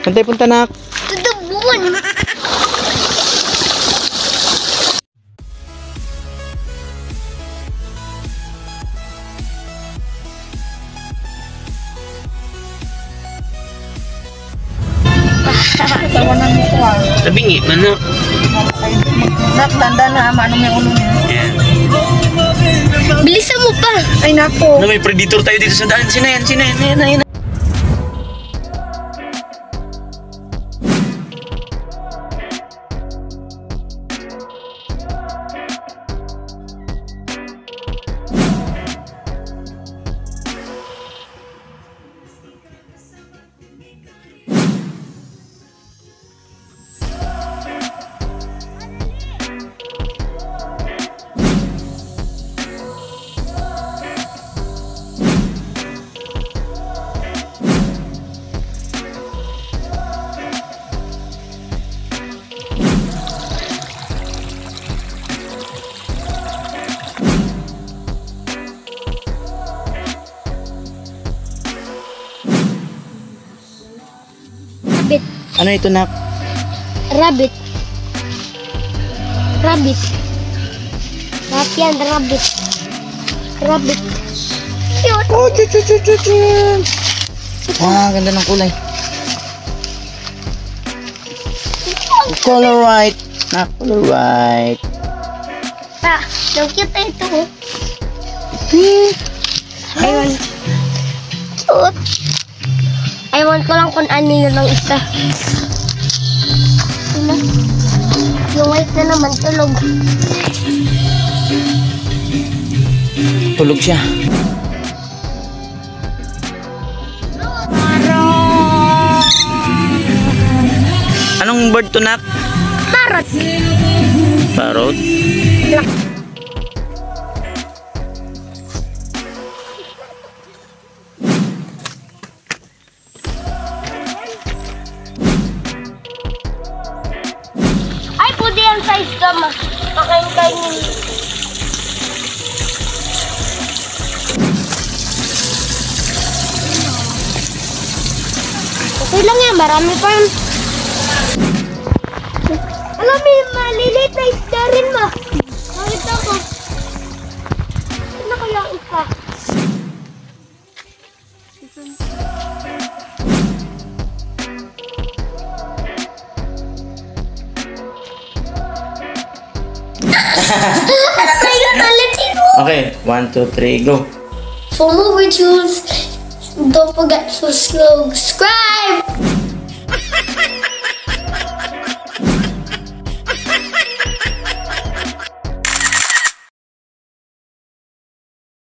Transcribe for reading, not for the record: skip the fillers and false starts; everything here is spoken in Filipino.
Saan tayo punta, nak? Tudubon. Tawanan mo ko ah. Tabingi, mana? Nak, tanda na ama ano yung ulo niya. Yan. Bilisan mo pa. Ay nako. May predator tayo dito sa daan. Sino yan? Yan. Rabbit. Ano ito, nak? Rabbit. Rabbit. Yan, rabbit. Rabbit. Cute. Oh, chuchu. Wah, ganda ng kulay. Color white. Nak, color white. Ah, so cute na ito. Ayun. Cute. Ewan ko lang kung ano yun ang isa. Ano? Yung white na naman, tulog. Tulog siya. Anong bird to, nak? Parrot. Parrot. Ay, pwede ang size gama. Pakain-kainin. Okay lang yan, marami pa yun. Alam mo yung maliliit na isda rin mo. Nakita ko. Ano kaya ang isa? Okay, 1, 2, 3, go. For more videos, don't forget to subscribe.